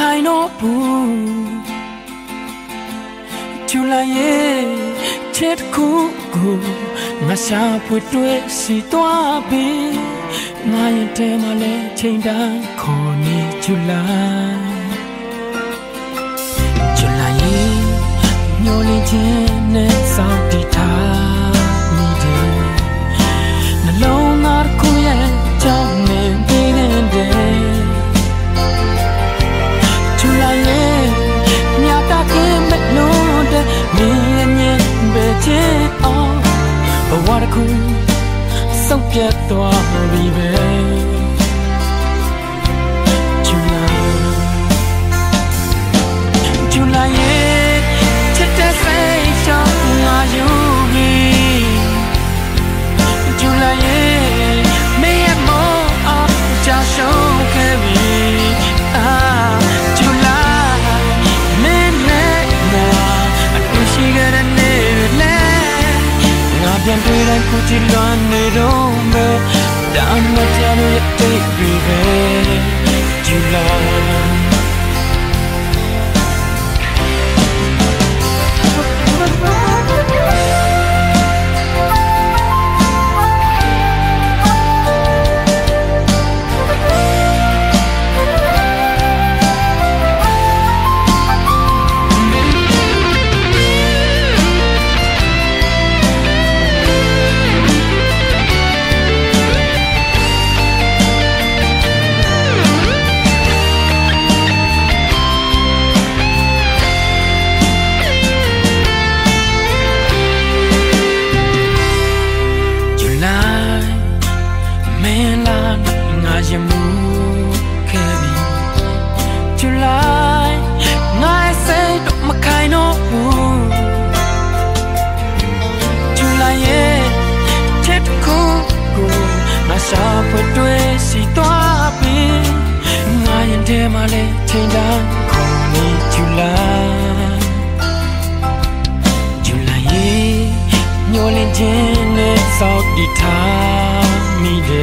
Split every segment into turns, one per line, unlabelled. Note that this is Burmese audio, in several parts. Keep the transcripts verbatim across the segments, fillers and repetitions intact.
ခိုင်တော့ဘူးဂျူလိုက်ရဲ့ချစ်ခုကိုငါရှာဖွေတွေ့စီသွားပြီငါရင်တဲမှာလဲချိန်တိုင်းခေါ်နေဂျူလိုက်ဂျူလိုက်ရဲ့မျောလင်းခြင်းနဲ့စောင့်တည်ထားမိတယ်နှလုံးသားတစ်ခုရဲ့ကြောင်းနေပြီးနေတဲ့ဂျူလိုက်ရဲ့မြတ်တာကင်းမဲ့လို့တဲ့မင်းရဲ့ပဲချစ်အောင်ဘဝတစ်ခုစုပ်ပြတ်သွားပြီပဲဂျူလိုက်ဂျူလိုက်ရဲ့ချစ်တဲ့စိတ်ချောင်းငါယူပြီဂျူလိုက်ရဲ့မင်းရဲ့မောအောင်ကြာရှုံးခဲ့ပြီအာဂျူလိုက်မင်းနဲ့ငါအတူရှိခဲ့တဲ့နေ့လဲငါပြန်တွေ့တိုင်းကိုကြည်လွန်နေတော့မယ်ဒါမှမဟုတ်ရဲ့တိတ်ပြီပဲဂျူလိုက်ยังมูแค่บีจุลายง่ายเส้นดอกมะไข่นกหูจุลายเย่เช็ดคู่กูมาชาเพื่อด้วยสีตัวปีง่ายยังเทมาเลยเช่นนั้นคนนี้จุลายจุลายเย่โยนเล่นเจนเล่นสาวดีทามีเด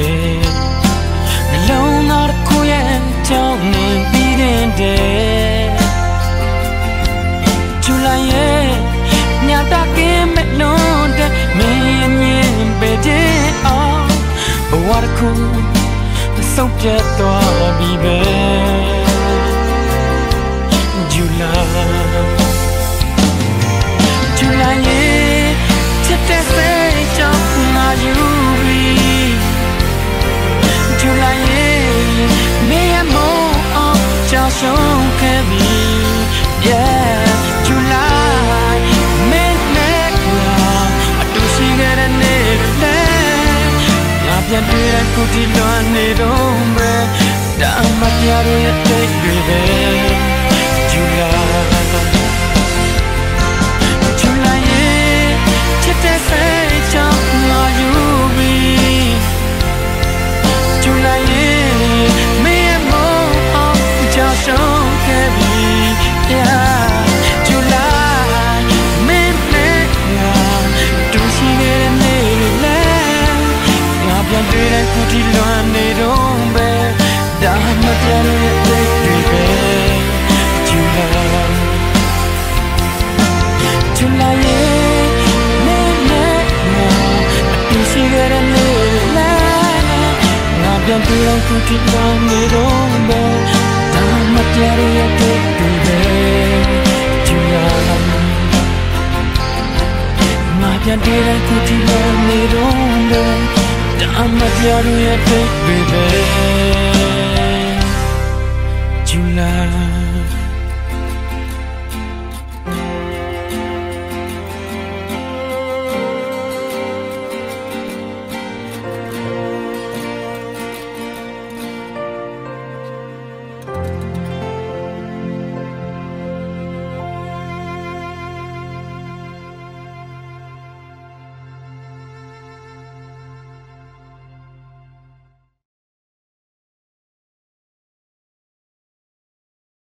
လုံးသားတစ်ခုရဲ့ကြောင်းနေပြီးတဲ့ဂျူလိုက်ရဲ့ညတာကင်းမဲ့လို့တဲ့မင်းရဲ့မြင်ပေတဲ့အောင်ဘဝတစ်ခုစုပ်ပြတ်သွားပြီပဲဂျူလိုက်ဂျူလိုက်ရဲ့ချစ်တဲ့စိတ်ကြောင့်ငါယူပြီဂျူလိုက်မင်းရဲ့မောအောင်ကြာရှုံးခဲ့ပြီ Yeah ဂျူလိုက်မင်းနဲ့ငါအတူရှိခဲ့တဲ့နေ့တွေငါပြန်တွေ့တဲ့ခုဒီလွန်နေတော့မယ်ဒါမှပြရရဲ့တိတ်တွေပဲဂျူလိုက်ဂျူလိုက်ရဲ့ချစ်တဲ့စိတ်ချောင်းငါယူပြီဂျူလိုက်ရဲ့ရှုံးခဲ့ပြီ Yeah ဂျူလိုက်မင်းနဲ့ငါတူရှိခဲ့တဲ့နေ့လဲငါပြန်တွေ့တဲ့ခုဒီလွန်နေတော့ပဲဒါမှမပြရတဲ့တိတ်တွေပဲဂျူလိုက်ဂျူလိုက်ရဲ့မင်းနဲ့ငါတူရှိခဲ့တဲ့နေ့လဲငါပြန်တွေ့တဲ့ခုဒီလွန်နေတော့ပဲမပြရရဲ့တိတ်တွေပဲဂျူလိုက်ငါပြန်တွေ့တဲ့ခုဒီလွန်နေတော့ပဲဒါမှပြရရဲ့တိတ်တွေပဲဂျူလိုက်